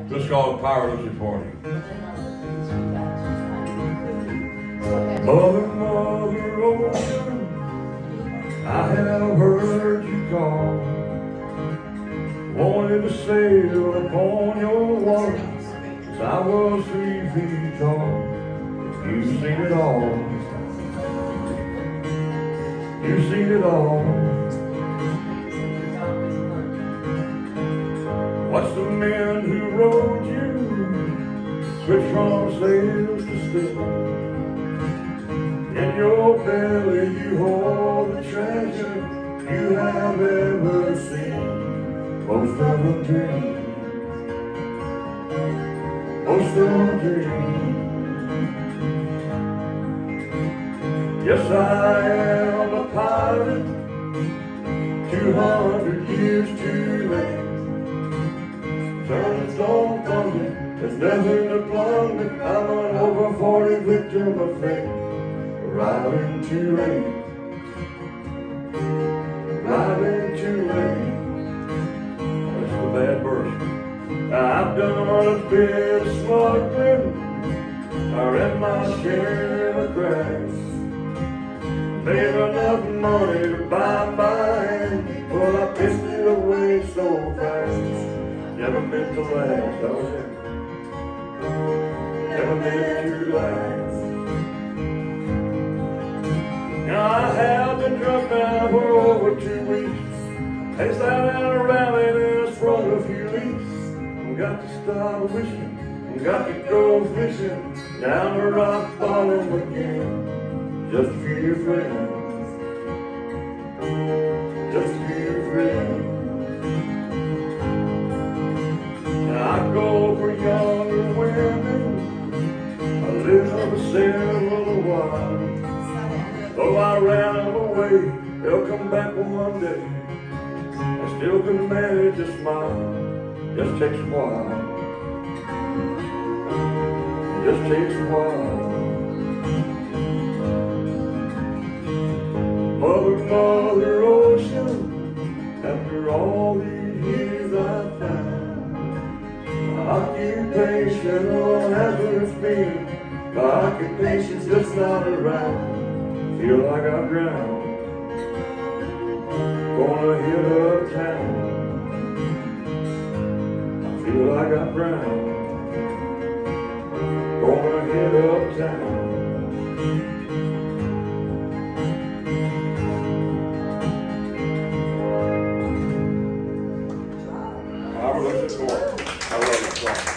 Let's call it Powerless Party. Mother, mother ocean, I have heard you call. Wanted to sail upon your water, 'cause I was 3 feet tall. You've seen it all. You've seen it all. Watch the men who rode you switch from sails to stick. In your belly you hold the treasure you have ever seen. Most of them dream. Most of them dream. Yes, I am a pirate, 200 years too late. Turns don't thunder, there's nothing to plumb me. I'm an over 40 victim of fate. Arriving too late. Arriving too late. That's a bad verse. I've done a bit of smuggling. I read my share of cracks. Made enough money to buy mine, but I pissed it away so fast. Never meant to last, that was it. Never meant to last. Now I have been drunk now for over 2 weeks. They sat down around and then sprung a few leaks. Got to stop wishing, got to go fishing down the rock bottom again. Just a few friends, just a few friends. Now I go for younger women, I live for several while. Though I ran them away, they'll come back one day. I still can manage a smile, just takes a while. Just takes a while. Mother, mother ocean, after all these years I've found my occupation, oh, that's what it's been. My occupation's just not around. Feel like I've drowned. Gonna hit uptown. I feel like I've drowned. Gonna hit uptown. I love this song.